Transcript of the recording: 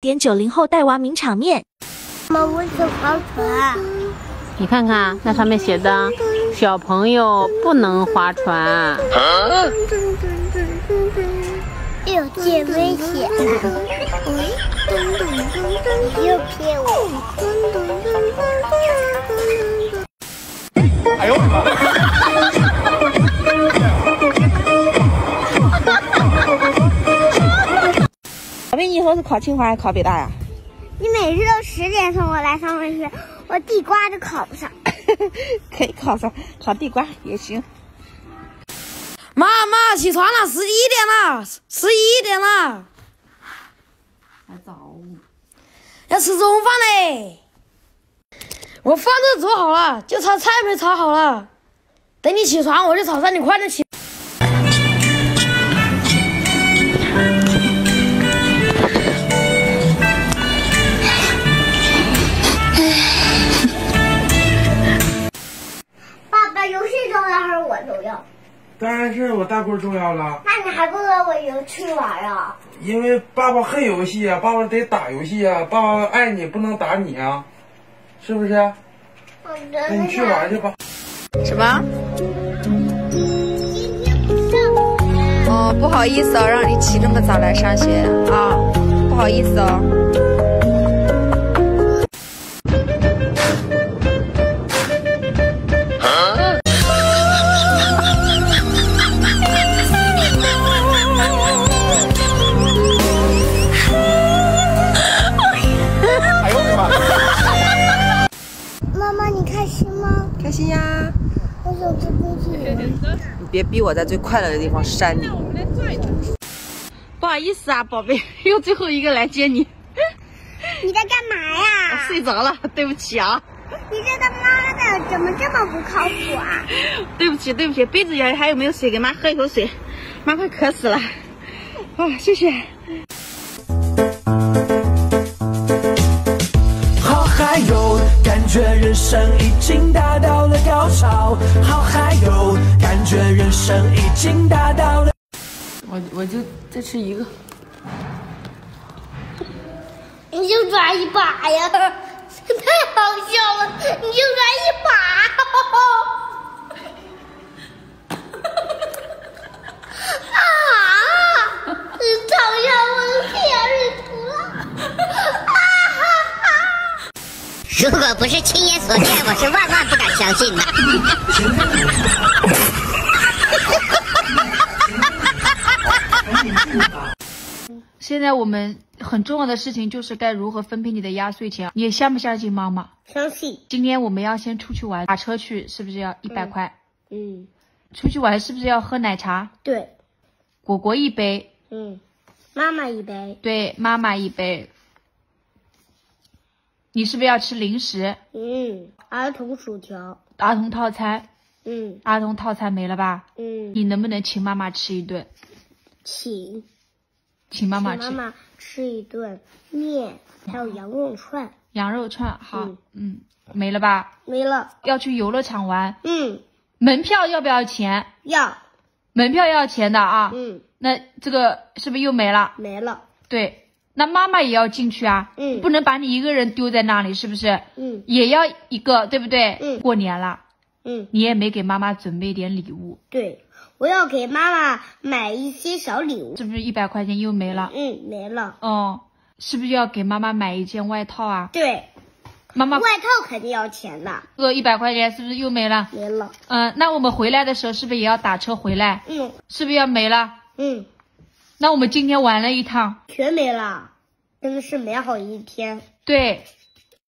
点90后带娃名场面。 妈，我想划船。 你看看那上面写的，小朋友不能划船。 有些危险。又骗我。 哎呦我的妈！ 小妹，你以后是考清华还是考北大呀？ 你每次都10点送我来上学，我地瓜都考不上。 可以考上，考地瓜也行。 妈，起床了，11点了，11点了， 还早， 要吃中饭嘞。我饭都做好了，就炒菜没炒好了。等你起床，我就炒饭，你快点起。 爸爸，游戏重要还是我重要？ 当然是我大棍重要了。 那你还不跟我一起玩啊？ 因为爸爸恨游戏啊，爸爸得打游戏啊，爸爸爱你不能打你啊，是不是？那你去玩去吧。 什么？哦，不好意思哦，让你起这么早来上学啊，不好意思哦。 哎呦我的妈！ 妈妈，你开心吗？ 开心呀！ 我想吃冰淇淋。 你别逼我在最快乐的地方扇你。 不好意思啊，宝贝，又最后一个来接你。 你在干嘛呀？ 睡着了，对不起啊。 你这个妈的怎么这么不靠谱啊？ 对不起，杯子里还有没有水？给妈喝一口水，妈快渴死了。啊，谢谢。 好嗨哟，感觉人生已经达到了高潮。好嗨哟，感觉人生已经达到了。 我就再吃一个。 你就抓一把呀！太好笑了，你就抓一把。啊！你嘲笑我的天使图了。 如果不是亲眼所见，我是万万不敢相信的。 现在我们很重要的事情就是该如何分配你的压岁钱。你相不相信妈妈？ 相信。 今天我们要先出去玩，打车去是不是要100块？ 嗯。 出去玩是不是要喝奶茶？ 对。 果果1杯。 嗯。妈妈1杯。 对，妈妈1杯。你是不是要吃零食？ 嗯。儿童薯条。 儿童套餐。 嗯。 儿童套餐没了吧？ 嗯。 你能不能请妈妈吃一顿？请妈妈吃一顿面，还有羊肉串。 羊肉串好，没了吧？ 没了。 要去游乐场玩，门票要不要钱？ 要。 门票要钱的啊。那这个是不是又没了？ 没了。 对，那妈妈也要进去啊。不能把你一个人丢在那里，是不是？也要一个，对不对？过年了，你也没给妈妈准备点礼物。 对。我要给妈妈买一些小礼物， 是不是100块钱又没了？ 没了。 哦，是不是要给妈妈买一件外套啊？ 对， 妈妈外套肯定要钱的。 这100块钱是不是又没了？ 没了。 那我们回来的时候是不是也要打车回来？是不是要没了？那我们今天玩了一趟， 全没了，真的是美好一天。 对。